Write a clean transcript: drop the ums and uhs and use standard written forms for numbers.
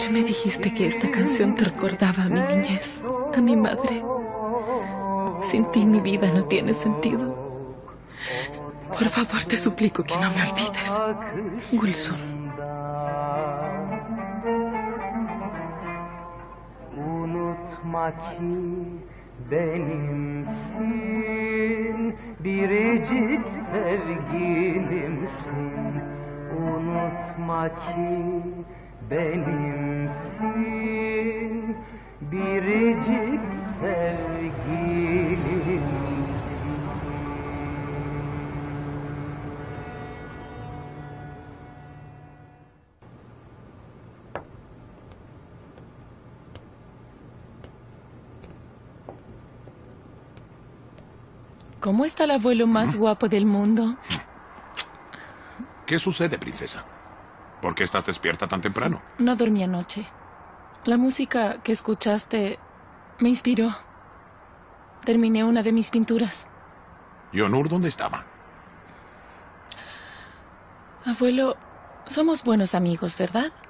Anoche me dijiste que esta canción te recordaba a mi niñez, a mi madre. Sin ti mi vida no tiene sentido. Por favor, te suplico que no me olvides. Gülsüm. Unutma ki benimsin, biricik sevgilimsin. Unutma ki benimsin, biricik sevgilimsin. ¿Cómo está el abuelo más guapo del mundo? ¿Qué sucede, princesa? ¿Por qué estás despierta tan temprano? No dormí anoche. La música que escuchaste me inspiró. Terminé una de mis pinturas. ¿Y Onur dónde estaba? Abuelo, somos buenos amigos, ¿verdad?